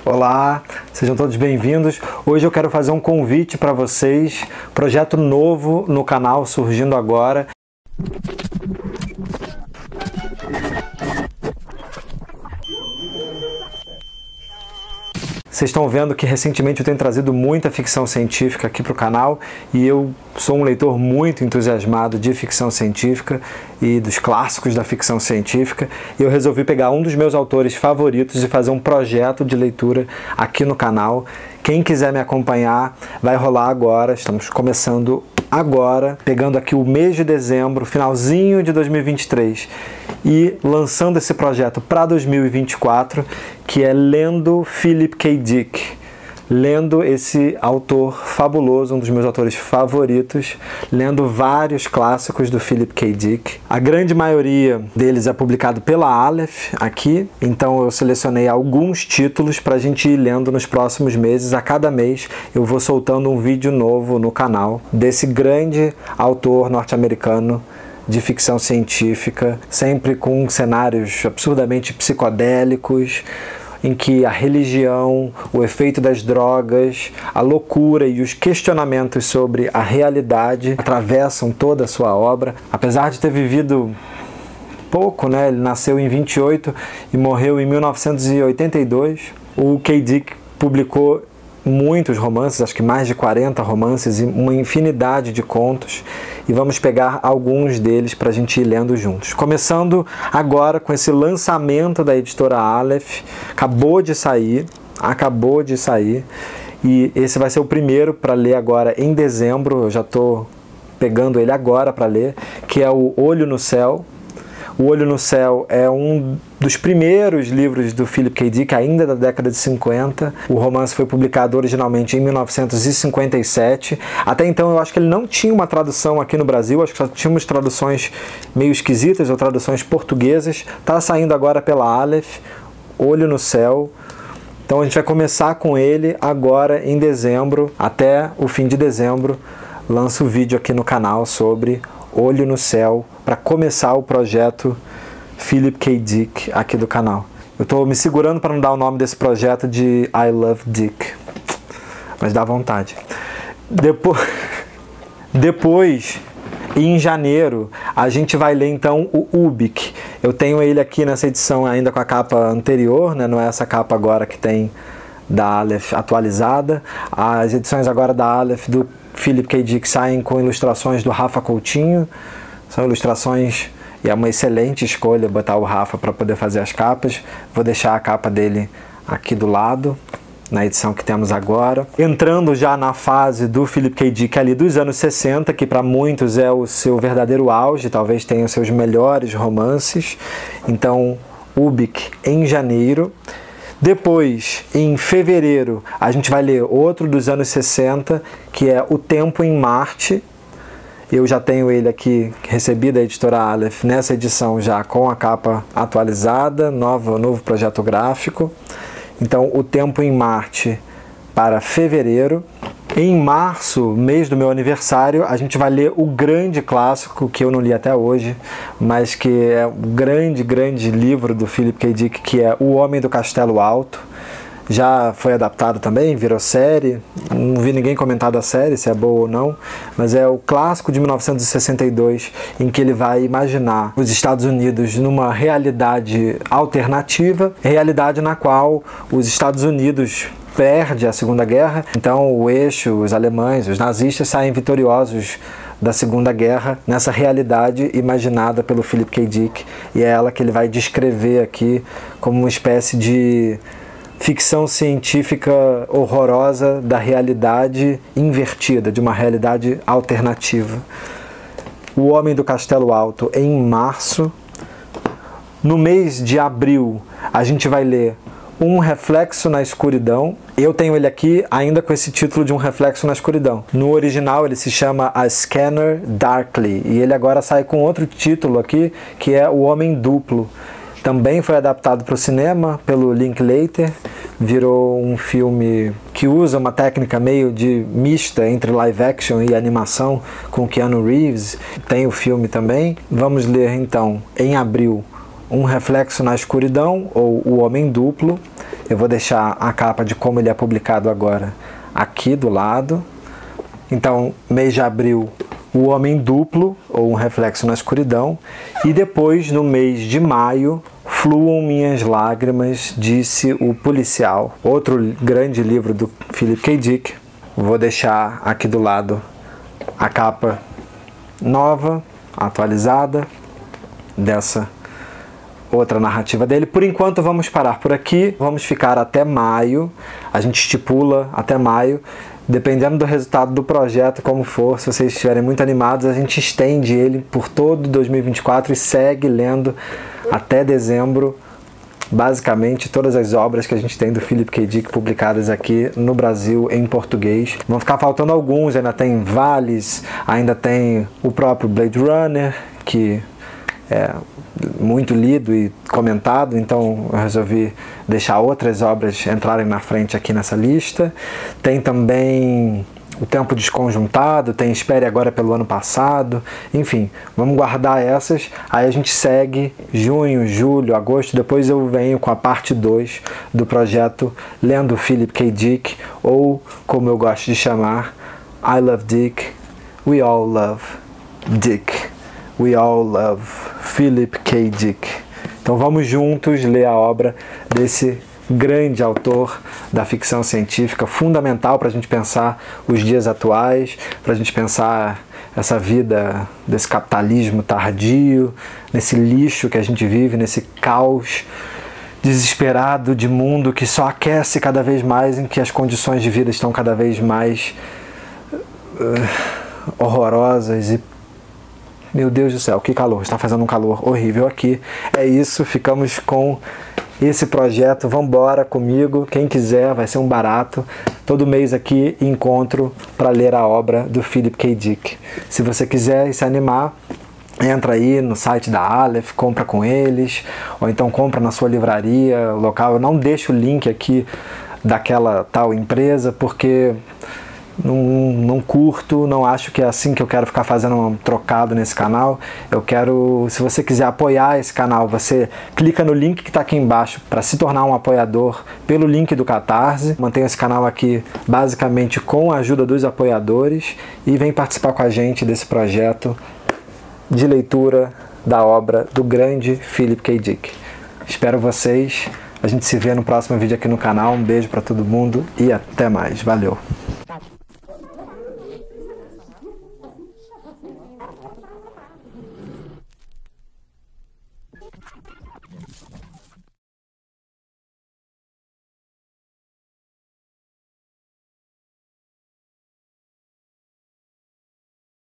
Olá, sejam todos bem-vindos. Hoje eu quero fazer um convite para vocês, projeto novo no canal surgindo agora. Vocês estão vendo que recentemente eu tenho trazido muita ficção científica aqui para o canal e eu sou um leitor muito entusiasmado de ficção científica e dos clássicos da ficção científica. E eu resolvi pegar um dos meus autores favoritos e fazer um projeto de leitura aqui no canal. Quem quiser me acompanhar, vai rolar agora. Estamos começando agora, pegando aqui o mês de dezembro, finalzinho de 2023 e lançando esse projeto para 2024, que é lendo Philip K. Dick, lendo esse autor fabuloso, um dos meus autores favoritos, lendo vários clássicos do Philip K. Dick. A grande maioria deles é publicado pela Aleph aqui, então eu selecionei alguns títulos para a gente ir lendo nos próximos meses. A cada mês eu vou soltando um vídeo novo no canal desse grande autor norte-americano de ficção científica, sempre com cenários absurdamente psicodélicos, em que a religião, o efeito das drogas, a loucura e os questionamentos sobre a realidade atravessam toda a sua obra. Apesar de ter vivido pouco, né? Ele nasceu em 28 e morreu em 1982. O K. Dick publicou muitos romances, acho que mais de 40 romances e uma infinidade de contos, e vamos pegar alguns deles para a gente ir lendo juntos. Começando agora com esse lançamento da editora Aleph, acabou de sair, e esse vai ser o primeiro para ler agora em dezembro. Eu já estou pegando ele agora para ler, que é o Olho no Céu. O Olho no Céu é um dos primeiros livros do Philip K. Dick, ainda da década de 50. O romance foi publicado originalmente em 1957. Até então eu acho que ele não tinha uma tradução aqui no Brasil, acho que só tínhamos traduções meio esquisitas ou traduções portuguesas. Está saindo agora pela Aleph, Olho no Céu. Então a gente vai começar com ele agora em dezembro, até o fim de dezembro. Lanço o vídeo aqui no canal sobre Olho no Céu, para começar o projeto Philip K. Dick aqui do canal. Eu estou me segurando para não dar o nome desse projeto de I Love Dick, mas dá vontade. Depois, em janeiro, a gente vai ler então o Ubik. Eu tenho ele aqui nessa edição ainda com a capa anterior, né? Não é essa capa agora que tem da Aleph atualizada. As edições agora da Aleph do Philip K. Dick saem com ilustrações do Rafa Coutinho. São ilustrações e é uma excelente escolha botar o Rafa para poder fazer as capas. Vou deixar a capa dele aqui do lado, na edição que temos agora. Entrando já na fase do Philip K. Dick ali dos anos 60, que para muitos é o seu verdadeiro auge, talvez tenha os seus melhores romances. Então, Ubik em janeiro. Depois, em fevereiro, a gente vai ler outro dos anos 60, que é O Tempo em Marte. Eu já tenho ele aqui, recebi da editora Aleph, nessa edição já com a capa atualizada, novo projeto gráfico. Então, O Tempo em Marte para fevereiro. Em março, mês do meu aniversário, a gente vai ler o grande clássico, que eu não li até hoje, mas que é um grande livro do Philip K. Dick, que é O Homem do Castelo Alto. Já foi adaptado também, virou série. Não vi ninguém comentar da série, se é boa ou não, mas é o clássico de 1962, em que ele vai imaginar os Estados Unidos numa realidade alternativa, realidade na qual os Estados Unidos perde a Segunda Guerra, então o eixo, os alemães, os nazistas saem vitoriosos da Segunda Guerra nessa realidade imaginada pelo Philip K. Dick, e é ela que ele vai descrever aqui como uma espécie de ficção científica horrorosa da realidade invertida, de uma realidade alternativa. O Homem do Castelo Alto em março. No mês de abril a gente vai ler Um Reflexo na Escuridão. Eu tenho ele aqui ainda com esse título de Um Reflexo na Escuridão. No original ele se chama A Scanner Darkly, e ele agora sai com outro título aqui, que é O Homem Duplo. Também foi adaptado para o cinema pelo Linklater, virou um filme que usa uma técnica meio de mista entre live action e animação com Keanu Reeves. Tem o filme também. Vamos ler então, em abril, Um Reflexo na Escuridão, ou O Homem Duplo, Eu vou deixar a capa de como ele é publicado agora aqui do lado. Então, mês de abril, O Homem Duplo, ou Um Reflexo na Escuridão. E depois, no mês de maio, Fluam Minhas Lágrimas, Disse o Policial. Outro grande livro do Philip K. Dick. Vou deixar aqui do lado a capa nova, atualizada, dessa outra narrativa dele. Por enquanto vamos parar por aqui, vamos ficar até maio, a gente estipula até maio, dependendo do resultado do projeto, como for, se vocês estiverem muito animados, a gente estende ele por todo 2024 e segue lendo até dezembro, basicamente todas as obras que a gente tem do Philip K. Dick publicadas aqui no Brasil em português. Vão ficar faltando alguns, ainda tem Vales, ainda tem o próprio Blade Runner, que é muito lido e comentado, então eu resolvi deixar outras obras entrarem na frente aqui nessa lista. Tem também O Tempo Desconjuntado, tem Espere Agora pelo Ano Passado, enfim, vamos guardar essas, aí a gente segue junho, julho, agosto, depois eu venho com a parte 2 do projeto Lendo Philip K. Dick, ou como eu gosto de chamar, I Love Dick, We All Love Dick, We All Love Philip K. Dick. Então vamos juntos ler a obra desse grande autor da ficção científica, fundamental para a gente pensar os dias atuais, para a gente pensar essa vida desse capitalismo tardio, nesse lixo que a gente vive, nesse caos desesperado de mundo que só aquece cada vez mais, em que as condições de vida estão cada vez mais horrorosas e meu Deus do céu, que calor, está fazendo um calor horrível aqui. É isso, ficamos com esse projeto, vambora comigo, quem quiser, vai ser um barato. Todo mês aqui encontro para ler a obra do Philip K. Dick. Se você quiser se animar, entra aí no site da Aleph, compra com eles, ou então compra na sua livraria local. Eu não deixo o link aqui daquela tal empresa, porque não curto, não acho que é assim que eu quero ficar fazendo um trocado nesse canal. Eu quero, se você quiser apoiar esse canal, você clica no link que está aqui embaixo para se tornar um apoiador pelo link do Catarse. Mantenho esse canal aqui basicamente com a ajuda dos apoiadores e vem participar com a gente desse projeto de leitura da obra do grande Philip K. Dick. Espero vocês, a gente se vê no próximo vídeo aqui no canal. Um beijo para todo mundo e até mais. Valeu!